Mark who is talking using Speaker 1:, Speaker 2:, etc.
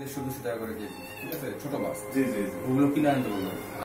Speaker 1: 150-200 টাকা করে কেজি, ঠিক আছে, ছোট মাছ।
Speaker 2: জি জি,
Speaker 1: ওগুলো কিনে আনতে বলবেন।